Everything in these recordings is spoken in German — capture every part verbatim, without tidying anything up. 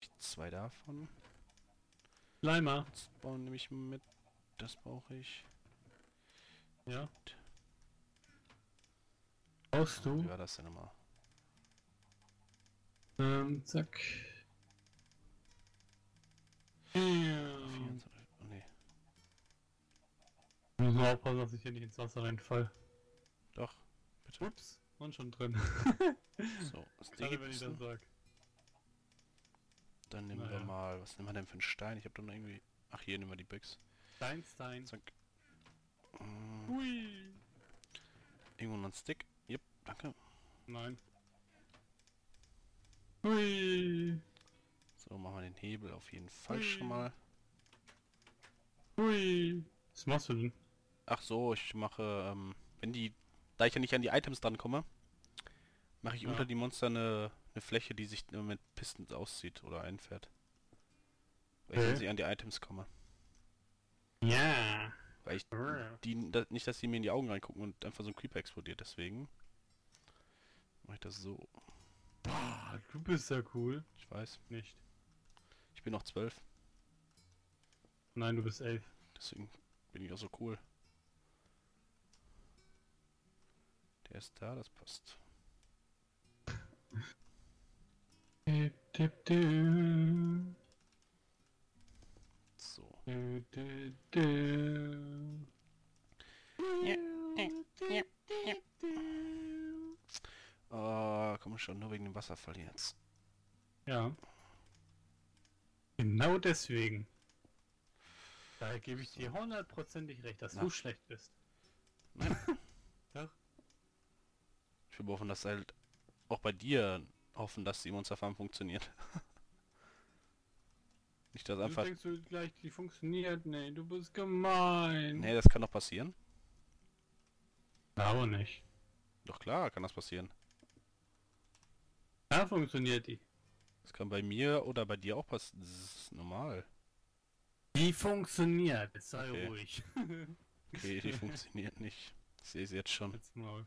ich zwei davon. Leimer. Spawn nehme ich mit. Das brauche ich. Ja. Brauchst Oh, du? wie war das denn nochmal? Ähm, zack. Ja. vierundzwanzig. Oh nee. Muss man aufpassen, dass ich hier nicht ins Wasser reinfall. Doch. Bitte. Ups, und schon drin. So, das Gerade wenn ich das Digi-Pisten. sag. Dann nehmen wir Naja. mal. Was nehmen wir denn für einen Stein? Ich habe doch noch irgendwie. Ach, hier nehmen wir die Büchs. Steinstein. Zack. Mm, Hui. irgendwo noch ein Stick. Yep, danke. Nein. Hui. So, machen wir den Hebel auf jeden Fall Hui. schon mal. Hui. Was machst du denn? Ach so, ich mache, ähm, wenn die, da ich ja nicht an die Items dran komme, mache ich Ja. unter die Monster eine, eine Fläche, die sich nur mit Pisten auszieht oder einfährt. Weil ich Okay. dann sie an die Items komme. Ja. Weil ich Brr. die, da, nicht, dass die mir in die Augen reingucken und einfach so ein Creeper explodiert, deswegen mache ich das so. Boah, du bist ja cool. Ich weiß, Nicht. ich bin noch zwölf, Nein, du bist elf. deswegen bin ich auch so cool. Der ist da, das passt. Dip, dip, dip. So. Du, du, du. Oh, komm schon, nur wegen dem Wasserfall jetzt. Ja. Genau deswegen. Daher gebe ich dir hundertprozentig recht, dass Na. du schlecht bist. Nein. Doch. Ich will hoffen, dass halt auch bei dir hoffen, dass die Monsterfarm funktioniert. Nicht, dass Du einfach... denkst du gleich, die funktioniert? Nee, du bist gemein. Nee, das kann doch passieren. Aber nicht. Doch klar, kann das passieren. Da funktioniert die. Das kann bei mir oder bei dir auch passieren. Das ist normal. Die funktioniert. Sei Okay. ruhig. Okay, die funktioniert nicht. Ich sehe es jetzt schon. Jetzt mal.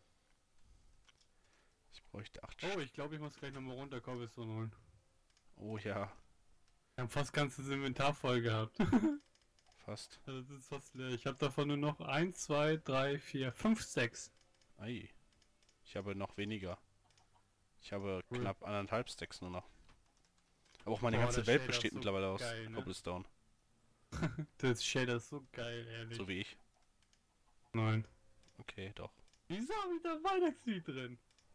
Ich bräuchte acht Oh, Stück. ich glaube, ich muss gleich nochmal runter Cobblestone holen. Oh ja, Wir haben fast ganzes Inventar voll gehabt. fast. Also das ist fast leer. Ich habe davon nur noch eins, zwei, drei, vier, fünf, sechs. Ei. Ich habe noch weniger. Ich habe Cool. knapp anderthalb Stacks nur noch. Aber auch meine Boah, ganze der Welt Shader besteht ist so mittlerweile aus geil, ne? Cobblestone. Das Shader ist so geil, ehrlich. So wie ich. Nein. Okay, doch. Wieso habe ich da Weihnachtslied drin?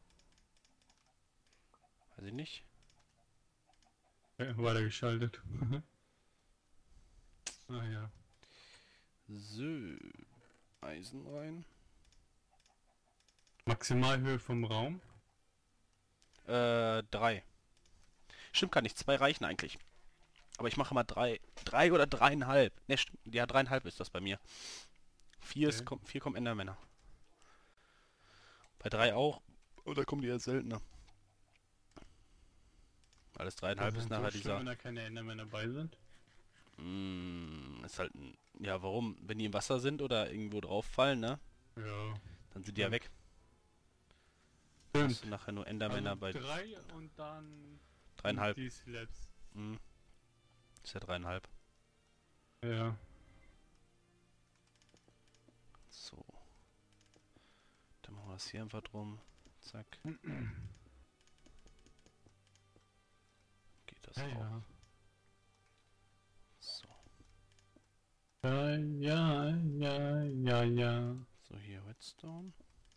Weiß ich nicht. Ja, weitergeschaltet. Ah ja. So. Eisen rein. Maximalhöhe vom Raum. Äh, drei. Stimmt gar nicht, zwei reichen eigentlich. Aber ich mache mal drei. Drei oder dreieinhalb. Ne, stimmt. Ja, dreieinhalb ist das bei mir. Vier, Okay. ist, kommt, vier kommen Endermänner. Bei drei auch. Oder kommen die eher seltener? Alles dreieinhalb Das ist ist nachher so schlimm, dieser... wenn da keine Endermänner dabei sind. Mm, ist halt ein... Ja, warum? Wenn die im Wasser sind oder irgendwo drauf fallen, ne? Ja. Dann sind die ja Stimmt. weg. Hast Stimmt. du nachher nur Endermänner Also bei drei und dann dreieinhalb. die Slabs. Mm. Ist ja dreieinhalb. Ja. So. Dann machen wir das hier einfach drum. Zack. Geht das Ja, auch. ja. So. Ja, ja, ja, ja, ja. So, hier Redstone.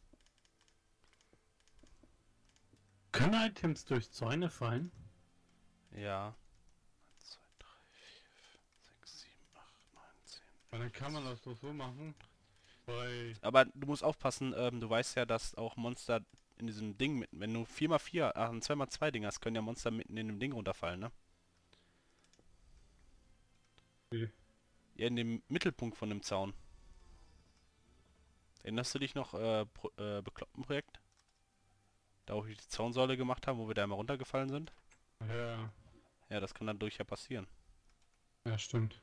Können Items durch Zäune fallen? Ja. eins, zwei, drei, vier, fünf, sechs, sieben, acht, neun, zehn. Weil dann kann man das doch so machen. Bei... Aber du musst aufpassen, ähm, du weißt ja, dass auch Monster in diesem Ding, mit, wenn du vier mal vier, ach, ein zwei mal zwei Ding hast, können ja Monster mitten in dem Ding runterfallen, ne? Wie? Ja, in dem Mittelpunkt von dem Zaun. Erinnerst du dich noch, äh, Pro äh bekloppten Projekt? Da wo wir die Zaunsäule gemacht haben, wo wir da einmal runtergefallen sind? Ja, Ja, das kann dadurch ja passieren. ja, stimmt.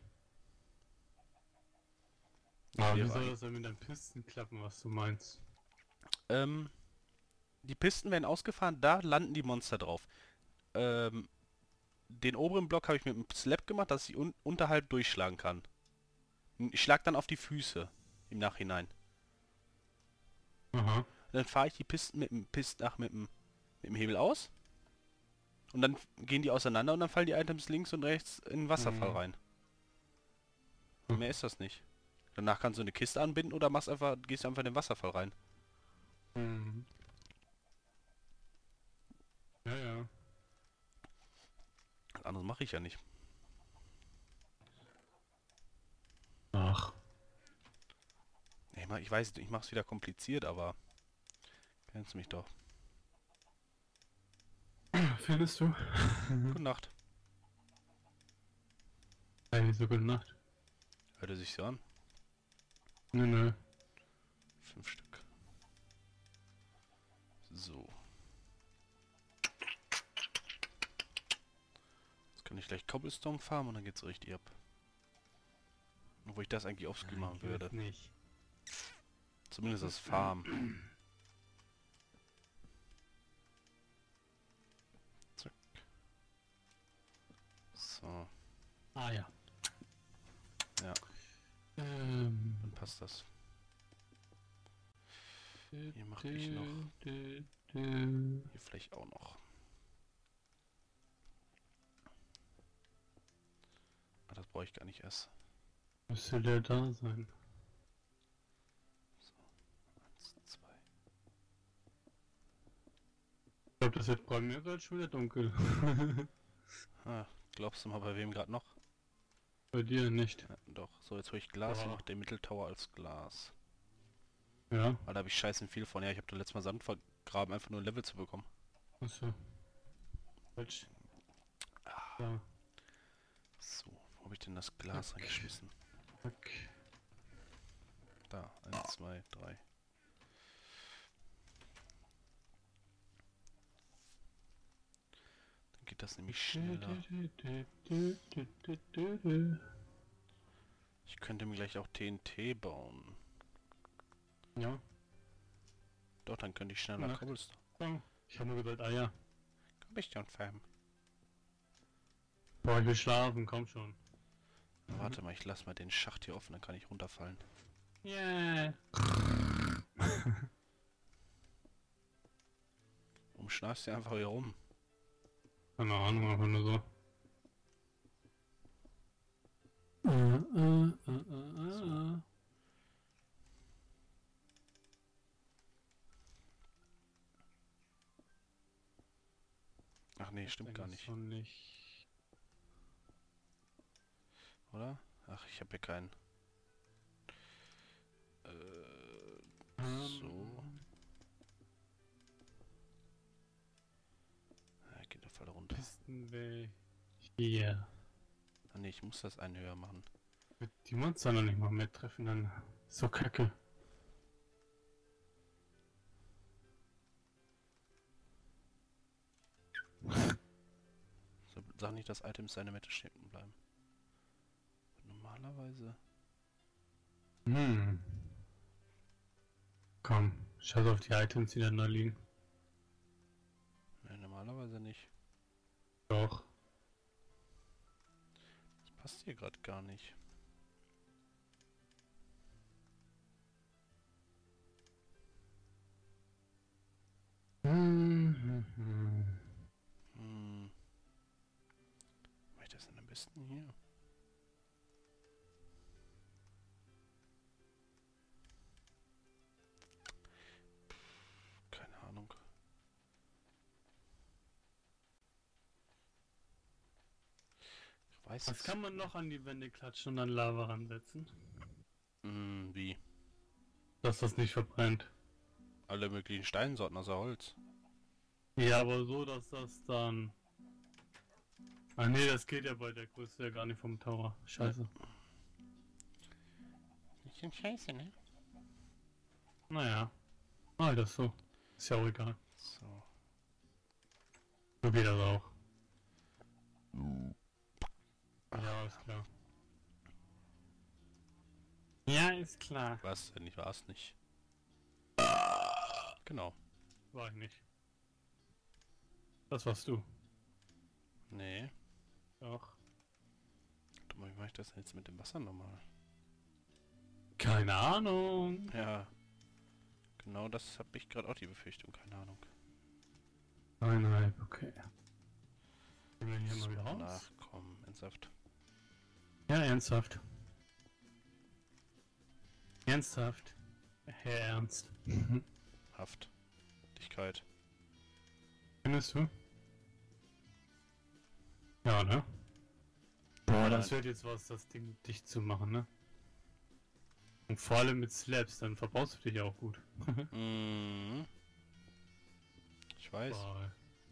Ja, Aber wir wie soll waren- das denn mit den Pisten klappen, was du meinst? Ähm, die Pisten werden ausgefahren, da landen die Monster drauf. Ähm, den oberen Block habe ich mit einem Slab gemacht, dass ich un unterhalb durchschlagen kann. Ich schlag dann auf die Füße im Nachhinein. Aha. Dann fahre ich die Pisten mit dem Pisten, ach, mit dem, mit dem Hebel aus. Und dann gehen die auseinander und dann fallen die Items links und rechts in den Wasserfall Mhm. rein. Hm. Mehr ist das nicht. Danach kannst du eine Kiste anbinden oder machst einfach, gehst einfach in den Wasserfall rein. Mhm. Ja, ja. Was anderes mache ich ja nicht. Ach. Ich, mach, ich weiß, ich mache es wieder kompliziert, aber kennst mich doch. Findest du? Gute Nacht. Hey, so gute Nacht. Hört er sich so an? Nö, nö. Fünf Stück. So. Jetzt kann ich gleich Cobblestone farmen und dann geht's richtig ab. Obwohl ich das eigentlich offscreen machen würde. Nicht. Zumindest das Farm. Zack. So. Ah ja. Ja, Ähm. dann passt das. Hier mache ich noch. Hier vielleicht auch noch. Ah, das brauche ich gar nicht erst. Müsste der da sein? Eins, zwei. Ich glaube, das wird bei mir gerade schon wieder dunkel. Ah, glaubst du mal bei wem gerade noch? Bei dir nicht. Ja, doch. So, jetzt hole ich Glas und Ja. noch den Mitteltower als Glas. Ja. Weil da habe ich scheißen viel von. Ja, ich habe da letztes Mal Sand vergraben, einfach nur ein Level zu bekommen. Achso. Falsch. Ja. So, wo habe ich denn das Glas Okay. reingeschmissen? Okay. Da, eins, zwei, drei. Dann geht das nämlich schneller. Ich könnte mir gleich auch T N T bauen. Ja. Doch, dann könnte ich schneller Na. Cobblestone. Oh, ich habe nur gesagt, ah ja. Cobblestone farmen. Boah, ich will schlafen, komm schon. Na, warte mal, ich lasse mal den Schacht hier offen, dann kann ich runterfallen. Yeah. Warum schnarchst du einfach hier rum? Keine Ahnung, einfach nur so. Äh, äh, äh, äh, So. äh. Ach nee, stimmt gar nicht. Schon nicht. Oder? Ach, ich habe hier keinen. Äh, so. Ja, geht der Fall runter. Pistenweg. Hier. Ah nee, ich muss das einen höher machen. Wird die Monster noch nicht mal mehr treffen, dann. So kacke. So, sag nicht, dass Items seine Mitte stehen bleiben. Normalerweise. Hm. Komm, schau auf die Items, die dann da liegen. Ne, normalerweise nicht. Doch. Das passt hier gerade gar nicht. Hm, hm, hm. Hm. Mach ich das denn am besten hier? Keine Ahnung. Ich weiß Was es. kann man noch an die Wände klatschen und dann Lava ransetzen? Hm, wie? Dass das nicht verbrennt. Alle möglichen Steinsorten außer Holz. Ja, aber so, dass das dann... Ach nee, das geht ja bei der Größe ja gar nicht vom Tower. Scheiße. Bisschen scheiße, ne? Naja. Ah, das so. Ist ja auch egal. So. So geht das auch. Ja, ist klar. Ja, ist klar. Was denn? Ich war's nicht. Genau. War ich nicht. Das warst du. Nee. Doch. Warte mal, wie mache ich das denn jetzt mit dem Wasser nochmal? Keine Ahnung. Ja. Genau das habe ich gerade auch die Befürchtung, keine Ahnung. Eineinhalb, okay. Gehen wir hier So, mal wieder raus? nachkommen, ernsthaft. Ja, ernsthaft. Ernsthaft. Herr Ernst. Haftigkeit. Findest du? Ja, ne? Boah, das wird jetzt was, das Ding dicht zu machen, ne? Und vor allem mit Slabs, dann verbrauchst du dich auch gut. Mhm. Ich weiß. Boah.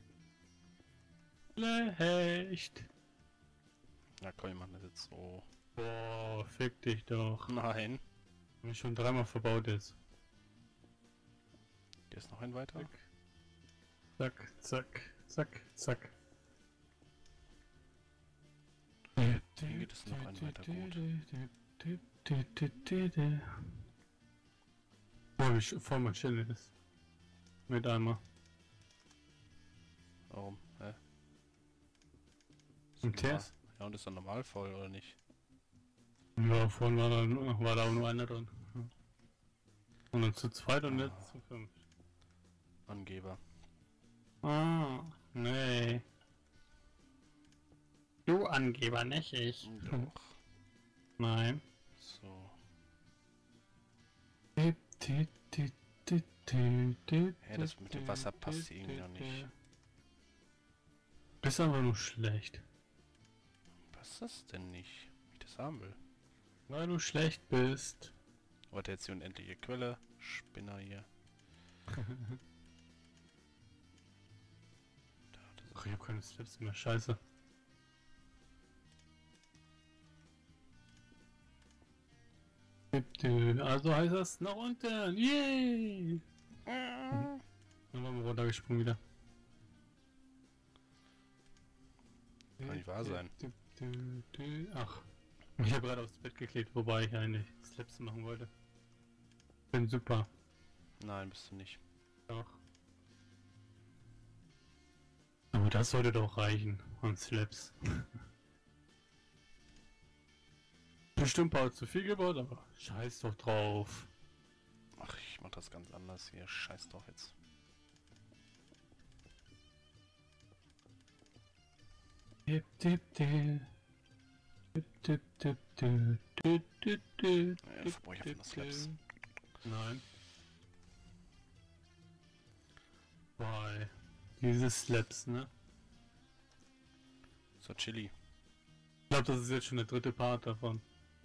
Schlecht. Na komm, wir machen das jetzt so. Boah, fick dich doch. Nein. Wenn ich schon dreimal verbaut ist. Hier ist noch ein weiter. Zack, zack, zack, zack. Hier geht es noch ein weiter gut. Boah, wie sch- voll mein Schild ist. Mit einmal. Warum? Hä? Ist Im normal- Test? Ja, und ist dann normal voll, oder nicht? Ja, vorhin war da, nur- war da auch nur einer drin. Und dann zu zweit und jetzt zu fünf. Angeber. Ah, nee. Du Angeber, nicht ich. Doch. Nein. So. Hä, das mit dem Wasser passt irgendwie noch nicht. Ist aber nur schlecht. Was ist das denn nicht? Wie ich das haben will. Weil du schlecht bist. Warte, jetzt die unendliche Quelle. Spinner hier. Da, das ist Ach, ich hab keine Steps mehr, scheiße. Also heißt das nach unten, yay! Dann waren wir runtergesprungen wieder. Kann nicht wahr sein. Ach, ich habe gerade aufs Bett geklebt, wobei ich eigentlich Slaps machen wollte. Bin super. Nein, bist du nicht. Doch. Aber das sollte doch reichen an Slaps. Bestimmt baut zu viel gebaut, aber scheiß doch drauf. Ach, ich mach das ganz anders hier. Scheiß drauf jetzt. Dip, dip, dip. Dip, dip, dip, dip, dip, dip, dip, Ja, verbrauche ich einfach nur Slaps. Nein. Boah, diese Slaps, ne? So, Chili. Ich glaube, das ist jetzt schon der dritte Part davon.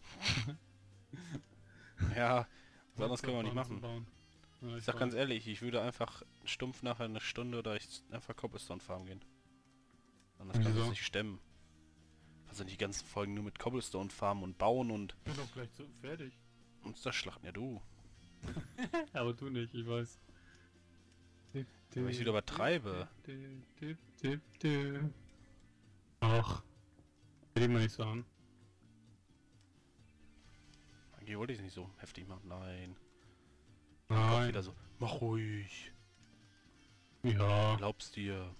Ja, was anderes können wir nicht machen. Ja, Ich sag ganz ehrlich, ich würde einfach stumpf nachher eine Stunde oder ich einfach Cobblestone farmen gehen. Anders kann ich Wieso? das nicht stemmen. Also die ganzen Folgen nur mit Cobblestone farmen und bauen und Ich bin doch gleich so fertig. uns das schlachten. Ja, du. Aber du nicht, ich weiß. Wenn ich wieder übertreibe. Ach. Hätte ich mal nicht so an. Eigentlich wollte ich es nicht so heftig machen. Nein. Auch Nein. wieder so. Mach ruhig. Ja. Glaubst dir.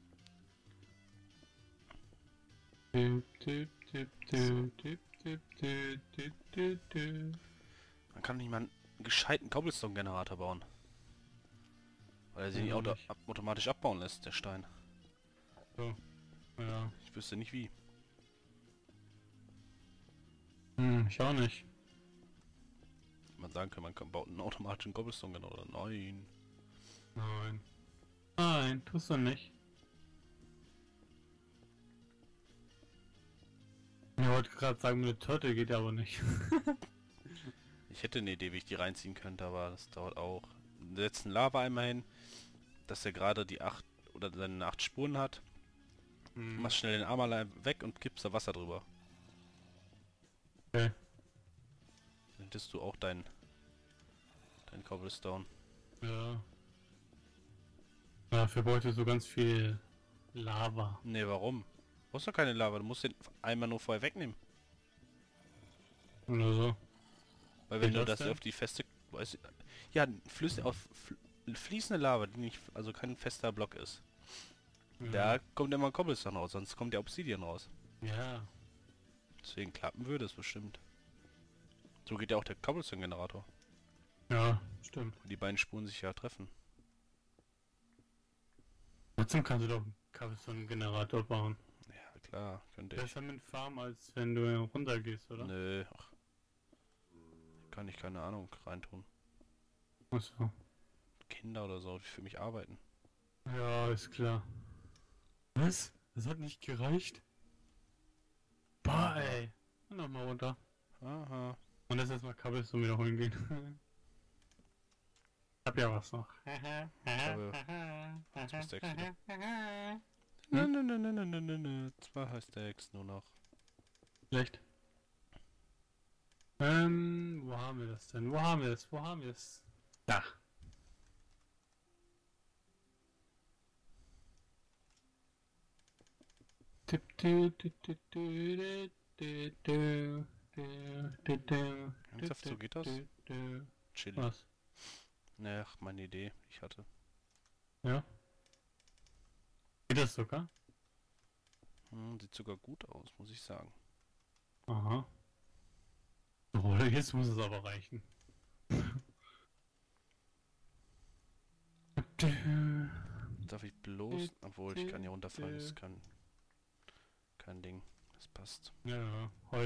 Tipp, tipp, tipp, tipp, tipp, tipp, tipp, tipp, tipp, tipp. Man kann nicht mal einen gescheiten Cobblestone-Generator bauen. Weil er sich nicht Ja, auto nicht. ab automatisch abbauen lässt, der Stein. So. Ja. Ich wüsste nicht wie. Hm, ich auch nicht. Man sagen kann, man kann, baut einen automatischen Cobblestone-Generator. Nein. Nein. Nein, tust du nicht. Ich wollte gerade sagen, mit der Torte geht aber nicht. Ich hätte eine Idee, wie ich die reinziehen könnte, aber das dauert auch. Wir setzen Lava einmal hin, dass er gerade die acht oder seine acht Spuren hat. Hm. Machst schnell den Arm allein weg und gibst da Wasser drüber. Okay. Dann hättest du auch dein dein Cobblestone. Ja. Dafür bräuchtest du ganz viel Lava. Ne, warum? Du brauchst doch keine Lava, du musst den einmal nur vorher wegnehmen. Oder so. Weil wenn Wie du das das denn? auf die feste... Weißt, du, ja, Flüsse, auf fl fließende Lava, die nicht, also kein fester Block ist. Ja. Da kommt immer ein Cobblestone raus, sonst kommt der Obsidian raus. Ja. Deswegen klappen würde es bestimmt. So geht ja auch der Cobblestone-Generator. Ja, stimmt. Die beiden Spuren sich ja treffen. Trotzdem kannst du doch so einen Generator bauen. Ja, klar, könnte ich. Besser mit Farm, als wenn du runtergehst, oder? Nö, ach. Kann ich keine Ahnung reintun. Achso. Kinder oder so, die für mich arbeiten. Ja, ist klar. Was? Das hat nicht gereicht? Bah, ey. Nochmal runter. Aha. Und das erstmal Kabel so wiederholen gehen. Hab ja was noch. habe zwei Stacks wieder. Nö, nö, nö, nö, nö, nö, nö. Zwei Stacks nur noch. Schlecht. Ähm, wo haben wir das denn? Wo haben wir das? Wo haben wir das? Da. Ernsthaft, so geht das? Chili. Was? Ne, ach, meine Idee, die ich hatte. Ja. Geht das sogar? Hm, sieht sogar gut aus, muss ich sagen. Aha. Oder jetzt muss es aber reichen. Darf ich bloß... Obwohl, ich kann hier runterfallen, das ist kein... kein Ding. Das passt. Ja,